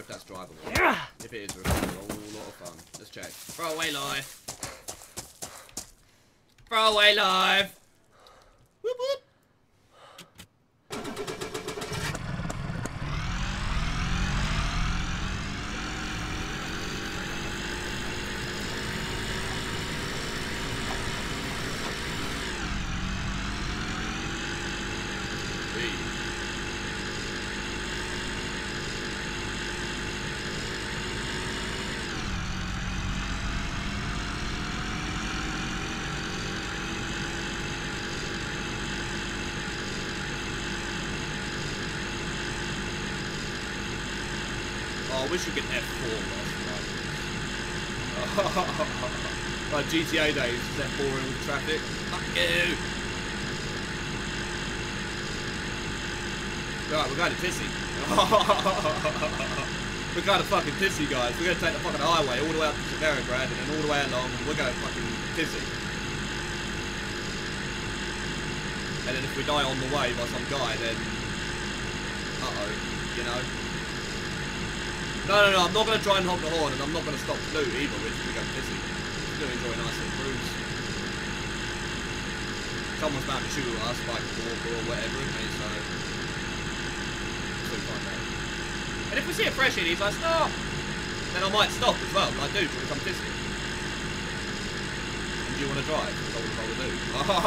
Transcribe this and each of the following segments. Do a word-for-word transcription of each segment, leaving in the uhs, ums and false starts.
if that's drivable. If it is, we're having a whole lot of fun. Let's check. Throw away live. Throw away live. Whoop whoop. I wish you could F four last night. Like G T A days, is F four in all the traffic? Fuck you! Right, we're going to TISY. We're going to fucking TISY, guys. We're going to take the fucking highway all the way up to Severograd and then all the way along and we're going to fucking TISY. And then if we die on the way by some guy, then... Uh-oh, you know? No, no, no, I'm not going to try and honk the horn, and I'm not going to stop Noob either, we're just going to go TISY. We're going to enjoy a nice little cruise. Someone's bound to shoot at us, like Walker or whatever, isn't they, so... We'll find out. And if we see a freshie and he's like, stop! Then I might stop as well, but I do, do you want to come TISY? And do you want to drive? Because I would rather do.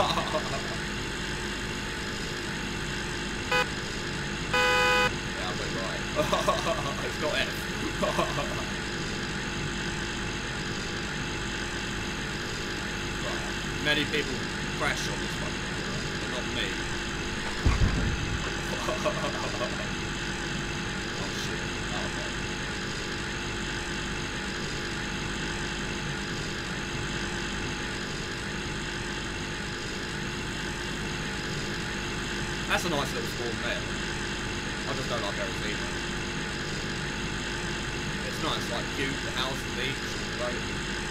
Yeah, I'm going right. It's not F. Right. Many people crash on this one, but not me. Oh shit. Oh, okay. That's a nice little spawn there. I just don't like Arizona. It's nice, like cute, the house, the beach, the boat.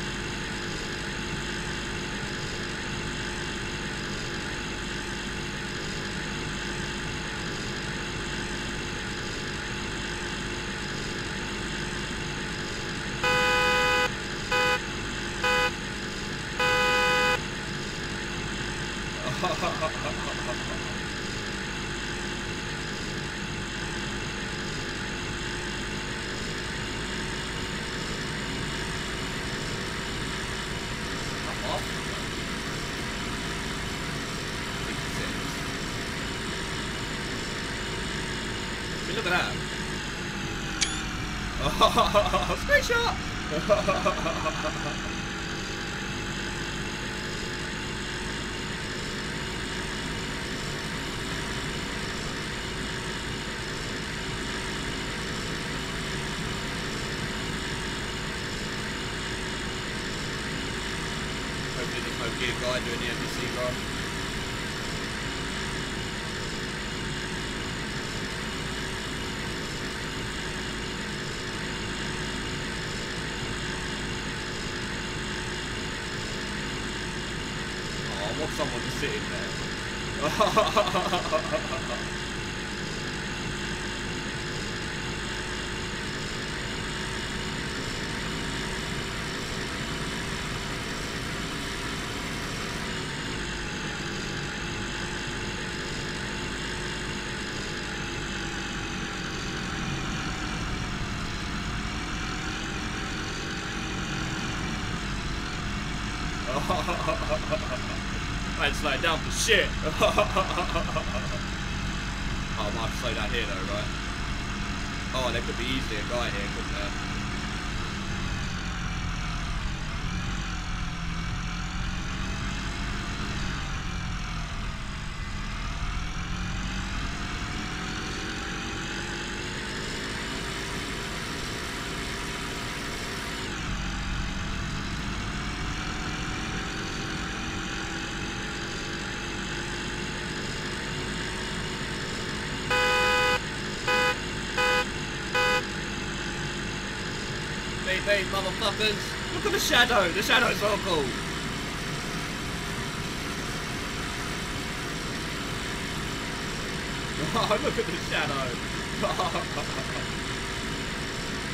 Look at that. Oh, screenshot! Hopefully there's no gear guy doing the N P C run. I want someone to sit in there. I had to slow it down for shit. Oh, I might have to slow down here though, right? Oh, there could be easily a guy here, couldn't there? Hey, motherfuckers! Look at the shadow! The shadow's so cool! Oh, look at the shadow!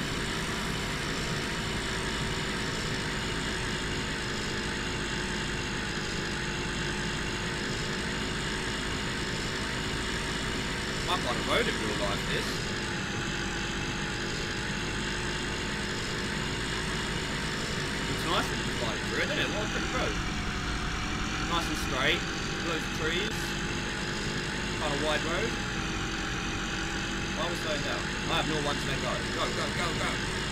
My kind of road in real life, this. It's nice when you fly through it, isn't it? What a pretty road. Nice and straight, loads of trees. Kind of wide road. Why are we slowing down? I have no one to let go. Go, go, go, go.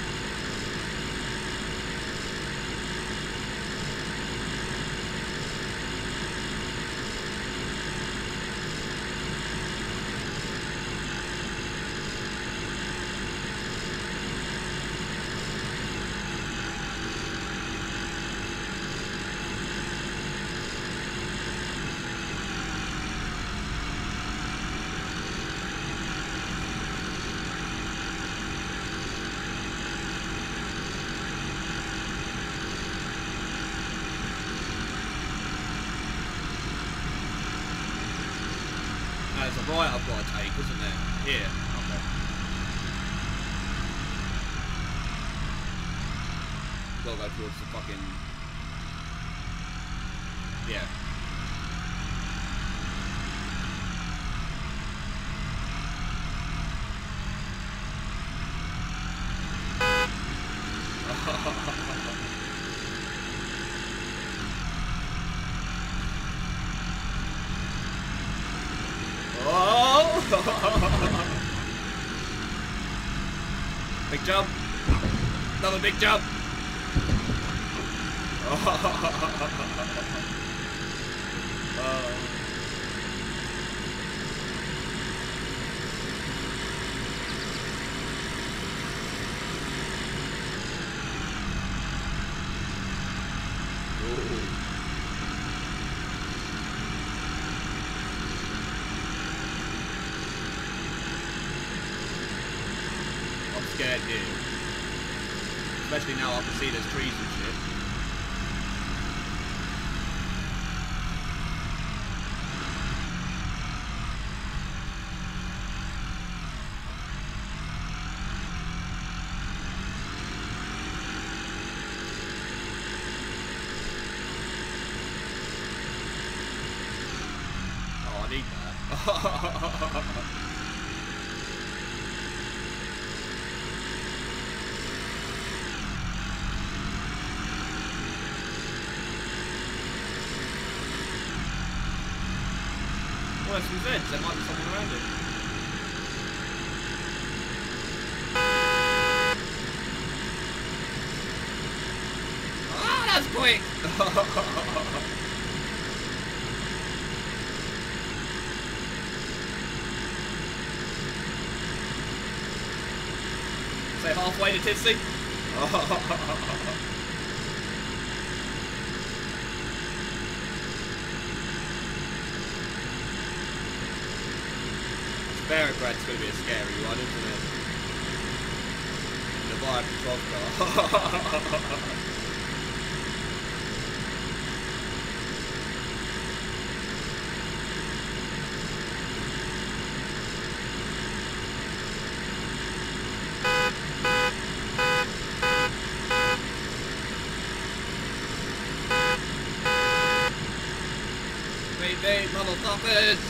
There's a right I've got to take, isn't there? Here. Okay. Gotta go towards the fucking... Yeah. Big jump. Another big jump. uh. Scared here. Especially now I can see there's trees and shit. Oh, I need that. Worse than Zeds, there might be someone around it. Ah, that's quick! Say halfway to T I S Y. Barricad's going to be a scary one, isn't it? The Fire Control car. Wait, wait, motherfuckers!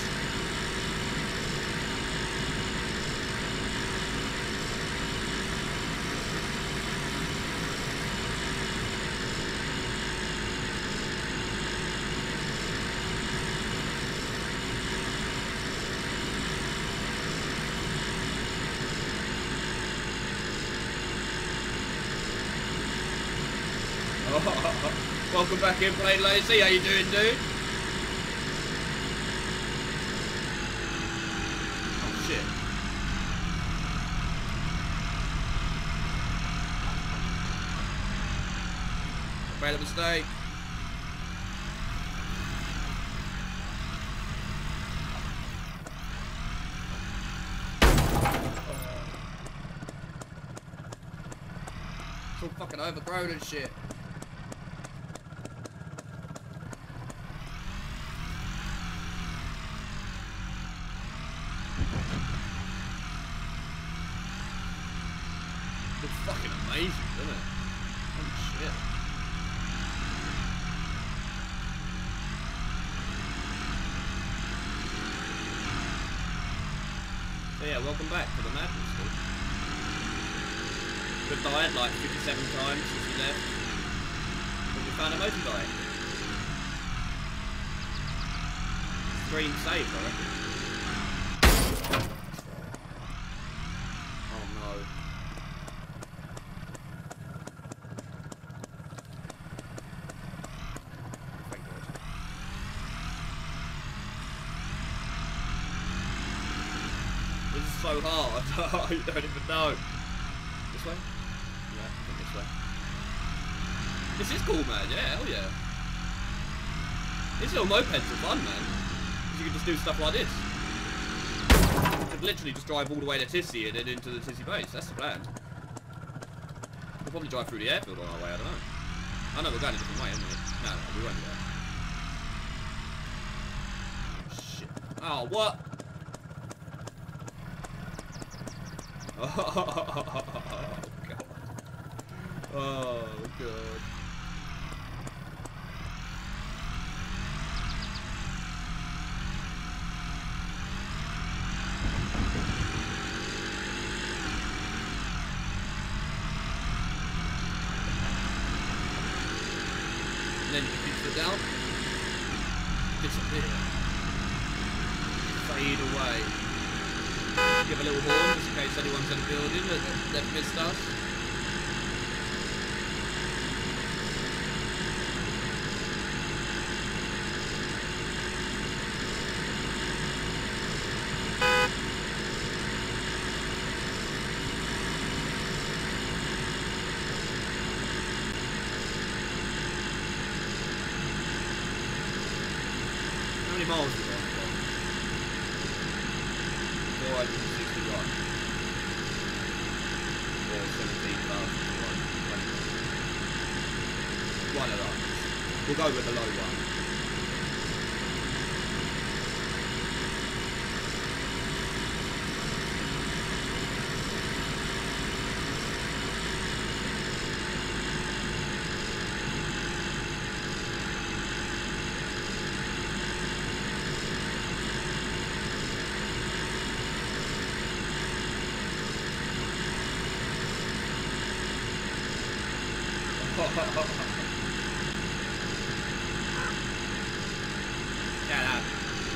Welcome back in, Play Lazy. How you doing, dude? Oh shit! I made a mistake. It's all fucking overgrown and shit. Looks fucking amazing, doesn't it? Holy shit. So yeah, welcome back to the Madness School. We've died like fifty-seven times since we left. But we found a motorbike. Screen safe, I reckon. Oh no. Thank God. This is so hard. You don't even know. This way? Yeah, I think this way. This is cool, man. Yeah, hell yeah. These little mopeds are fun, man. You can just do stuff like this. You could literally just drive all the way to TISY and then into the TISY base. That's the plan. We'll probably drive through the airfield on our way, I don't know. I know we're going a different way, aren't we? No, no, we won't do that. Oh, shit. Oh, what? Oh, God. Oh, God. Then you can sit down, disappear, fade away, give a little horn just in case anyone's in the building that they've missed us. How many miles have we got? four hundred sixty-one. Or seventeen thousand one. One of those. We'll go with the low one. Shut up.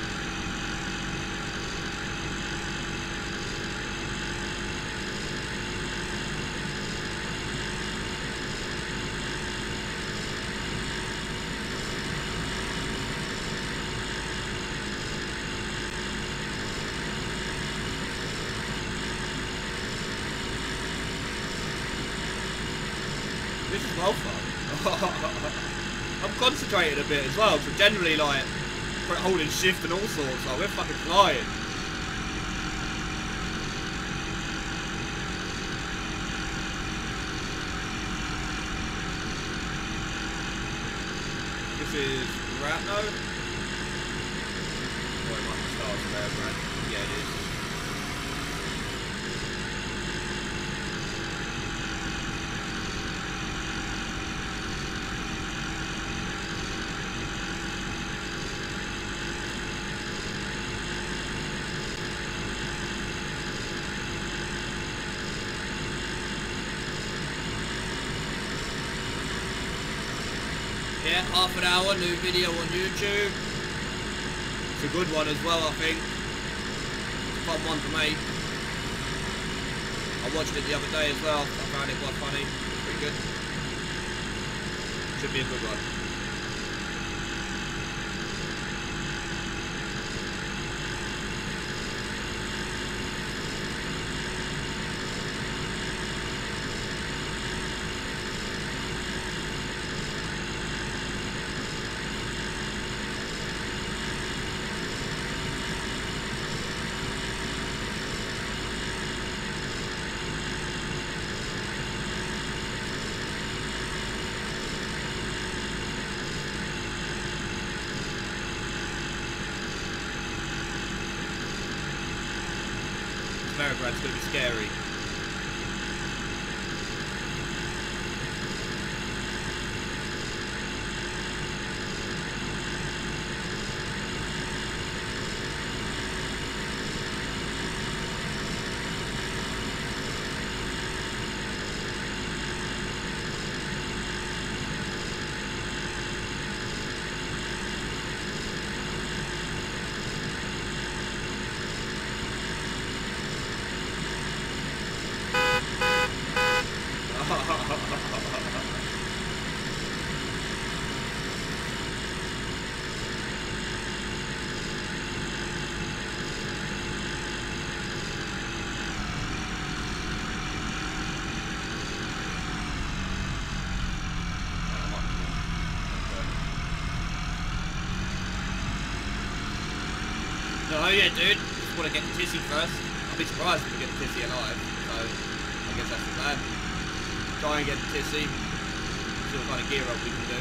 This is well fun. I'm concentrating a bit as well, so generally like holding shift and all sorts, like we're fucking flying. This is Ratno. Oh, it might be stars there, Brad. Yeah, it is. Yeah, half an hour, new video on YouTube. It's a good one as well, I think. It's a fun one for me. I watched it the other day as well. I found it quite funny. Pretty good. Should be a good one. Maribrad's going to be scary. Oh yeah, dude. Just want to get the TISY first. I'll be surprised if we get the TISY alive. So I guess that's the plan. Try and get the TISY. See what kind of gear up we can do.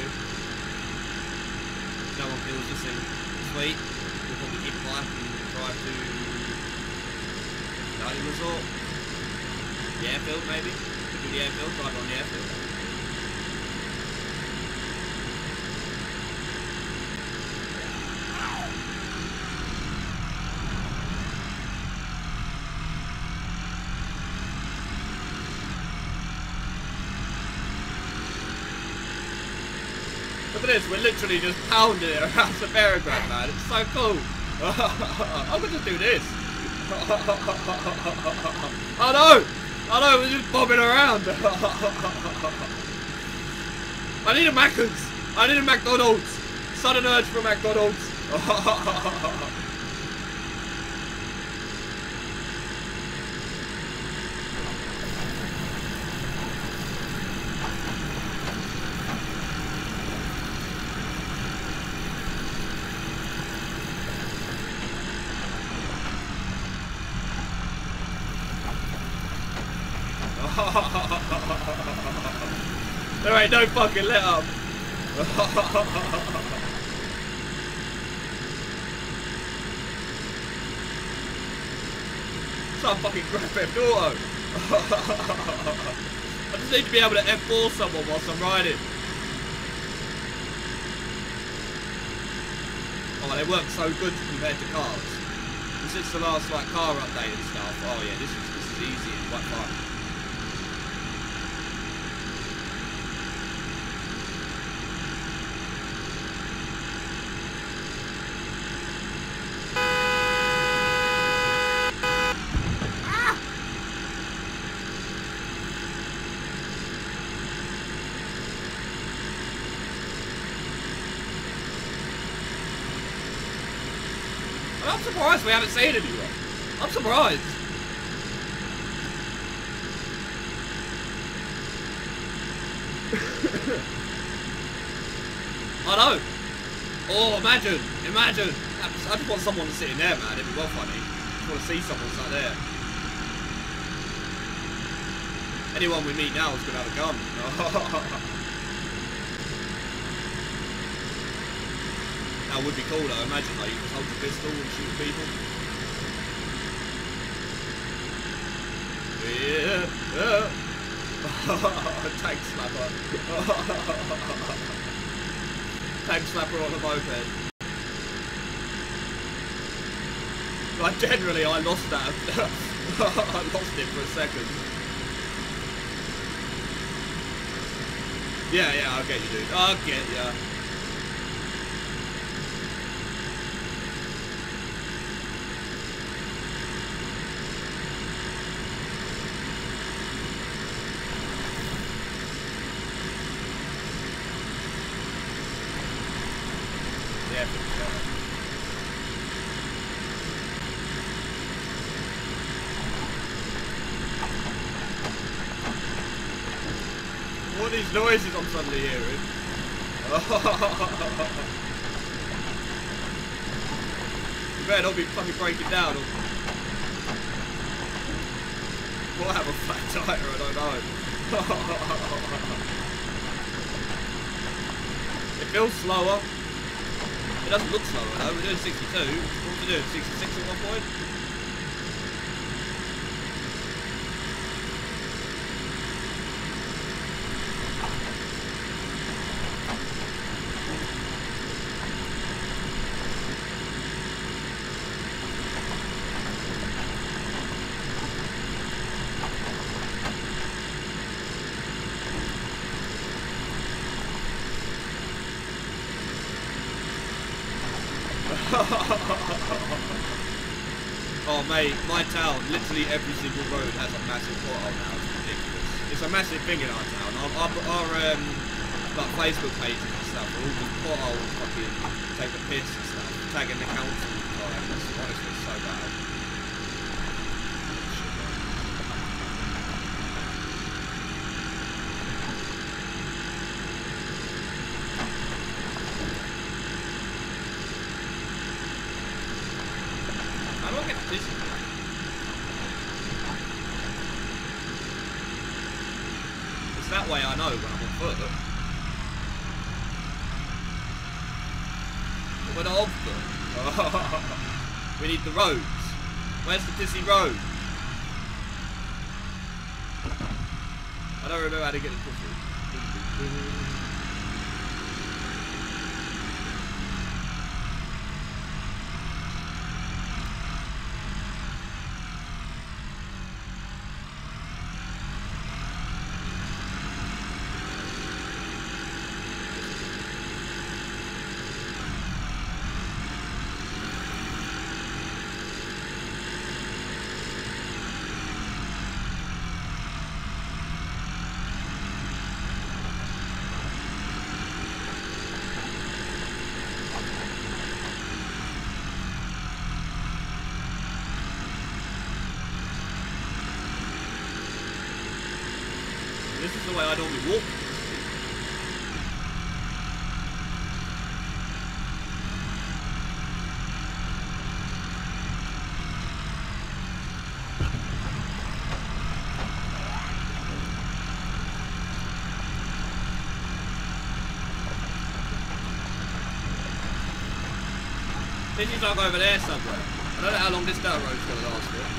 No one kills this thing. Sweet. We'll probably keep quiet and drive to Dining Resort. The airfield maybe. Could do the airfield. Drive on the airfield. Look at this, we're literally just pounding it around the Belgrade, man. It's so cool. I'm gonna just do this. I know! I know, we're just bobbing around. I need a Macca's. I need a McDonald's. Sudden urge for McDonald's. Alright, don't fucking let up. Some fucking Grand Theft Auto. I just need to be able to F four someone whilst I'm riding. Oh, they work so good compared to cars. Since the last like car update and stuff. Oh yeah, this is this is easy and quite fun. I'm surprised we haven't seen anyone. I'm surprised. I know. Oh, imagine, imagine. I just want someone sitting there, man. It'd be well funny. I just want to see someone sat there. Anyone we meet now is gonna have a gun. That would be cool though, imagine like you just hold your pistol and shoot people. Yeah, yeah. Tank slapper. Tank slapper on a moped. Like generally I lost that. I lost it for a second. Yeah, yeah, I'll get you dude. I'll get ya. What are these noises I'm suddenly hearing? You better not be fucking breaking down or... We'll have a flat tire, I don't know. It feels slower. It doesn't look slower though, we're doing sixty-two. What was we doing, sixty-six at one point? Oh mate, my town, literally every single road has a massive pothole now, it's ridiculous. It's a massive thing in our town. Our, our, our um, like Facebook pages and stuff are all just potholes fucking take the piss and stuff, tagging the council all the time. It's honestly so bad. that way I know when I'm on foot. But we're not on foot. We need the roads. Where's the TISY road? I don't remember how to get the TISY. This is the way I normally walk. This is like over there somewhere. I don't know how long this dirt road's going to last for.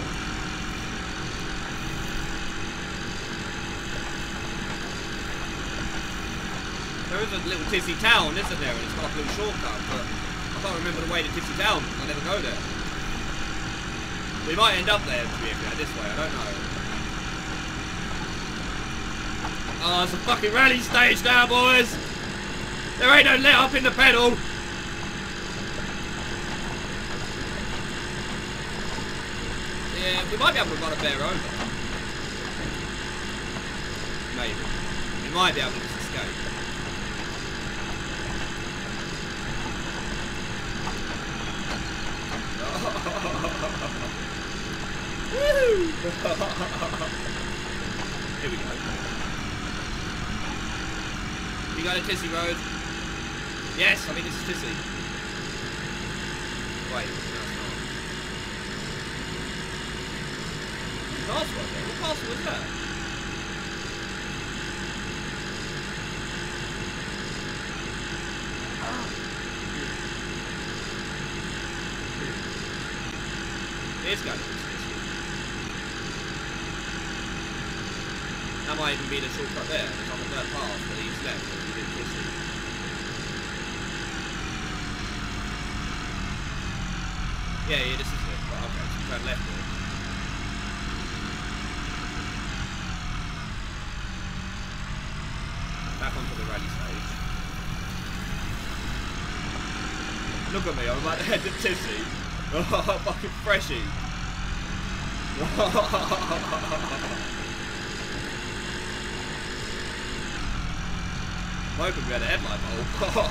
There is a little TISY town, isn't there? And it's got a little shortcut, but I can't remember the way to TISY town. I never go there. We might end up there to be fair, this way, I don't know. Oh, it's a fucking rally stage now, boys! There ain't no let up in the pedal! Yeah, we might be able to run a bear over. Maybe. We might be able to just escape. Woo! Here we go. You got a TISY road? Yes, I mean this is TISY. Wait, no it's not. Castle right there. What castle is that? It's going to be TISY. That might even be the shortcut there. It's on the third path that leads left as we did TISY. Yeah, yeah, this is it. Right, okay, so turn left here. Back onto the rally stage. Look at me, I'm about to head to TISY. Oh, fucking freshie. I'm hoping we had a headlight bulb.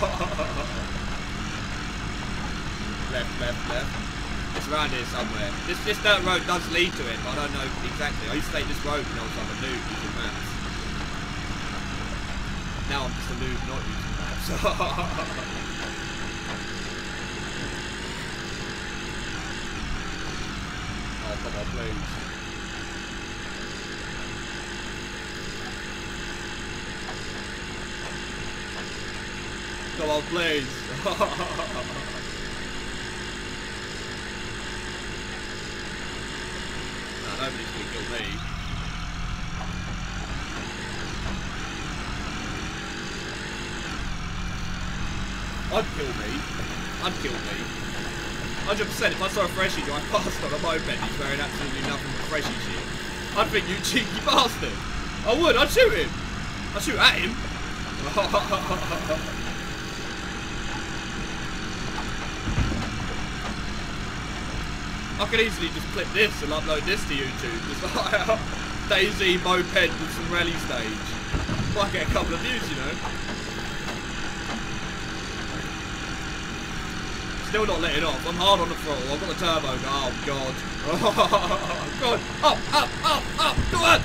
Left, left, left. It's around here somewhere. This, this dirt road does lead to it, but I don't know exactly. I used to take this road when I was like a noob using maps. Now I'm just a noob not using maps. Oh, come on, please. Come on, please. Nah, nobody's gonna kill me. I'd kill me. I'd kill me. one hundred percent if I saw a freshie drive past on a moped, he's wearing absolutely nothing but freshie shit, I'd think, you cheeky bastard. I would, I'd shoot him. I'd shoot at him. I could easily just clip this and upload this to YouTube. Just like DayZ moped with some rally stage. Might get a couple of views, you know. Still not letting off. I'm hard on the throttle. I've got the turbo. Oh god. Oh god. Up, up, up, up. Go on.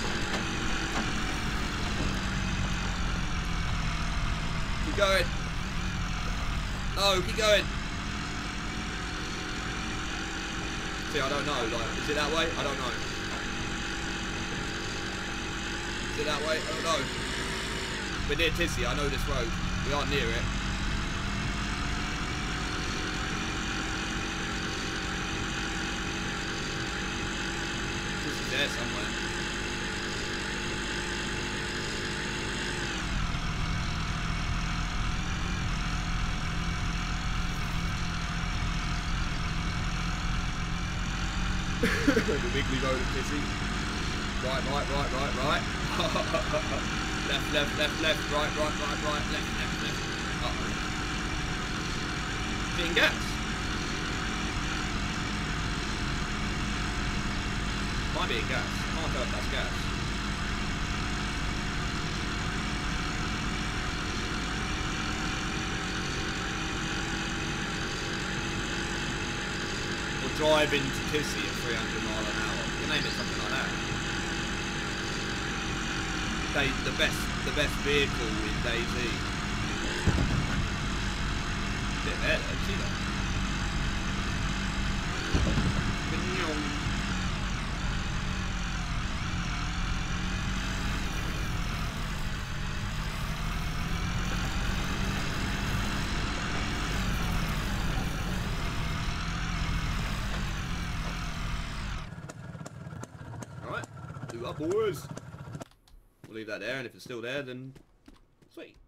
Keep going. No, keep going. See, I don't know. Like, is it that way? I don't know. Is it that way? I don't know. We're near TISY. I know this road. We are near it. TISY's there somewhere. The wiggly road of TISY. Right, right, right, right, right. Left, left, left, left, right, right, right, right, left, left, left. Uh-oh. Getting gas. Might be a gas. I can't tell if that's gas. Or drive into TISY at three hundred mile an hour. You can name it something like that. They, the best, the best vehicle in DayZ. Bit there, though, see that? Alright, do up, boys. We'll leave that there, and if it's still there, then sweet.